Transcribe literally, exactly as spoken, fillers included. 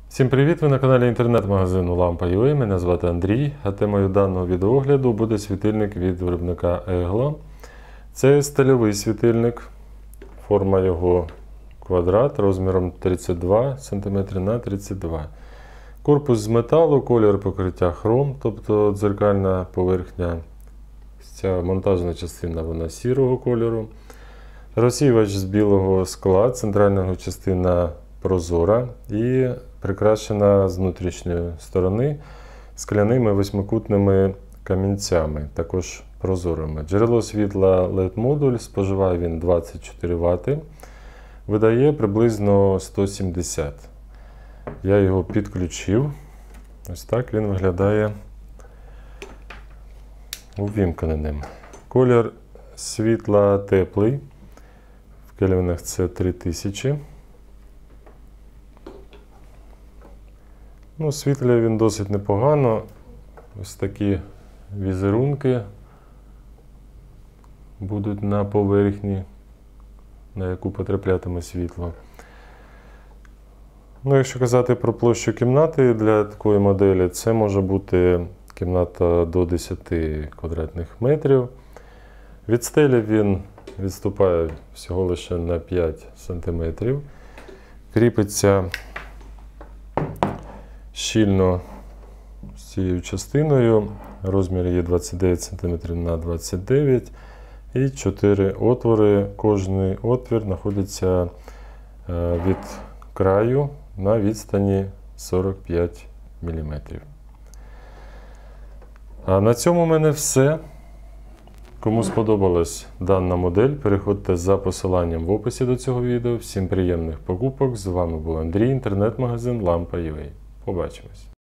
Всім привіт! Ви на каналі інтернет-магазину Лампа точка ю а. Мене звати Андрій, а темою даного відеогляду буде світильник від виробника Eglo. Це стильовий світильник, форма його квадрат розміром тридцять два сантиметри на тридцять два. Корпус з металу, колір покриття хром, тобто дзеркальна поверхня. Ця монтажна частина вона сірого кольору. Розсіювач з білого скла, центральна частина прозора і прикрашена з внутрішньої сторони скляними восьмикутними камінцями, також прозорими. Джерело світла лед модуль, споживає він двадцять чотири вати, видає приблизно сто сімдесят. Я його підключив. Ось так він виглядає увімкненим. Колір світла теплий, в кельвінах це три тисячі. Ну, світлює він досить непогано. Ось такі візерунки будуть на поверхні, на яку потраплятиме світло. Ну, якщо казати про площу кімнати для такої моделі, це може бути кімната до десяти квадратних метрів. Від стелі він відступає всього лише на п'ять сантиметрів. Кріпиться щільно з цією частиною. Розмір є двадцять дев'ять сантиметрів на двадцять дев'ять і чотири отвори. Кожний отвір знаходиться від краю на відстані сорок п'ять міліметрів. А на цьому в мене все. Кому сподобалась дана модель, переходьте за посиланням в описі до цього відео. Всім приємних покупок. З вами був Андрій, інтернет-магазин Лампа точка ю а. Побачимось.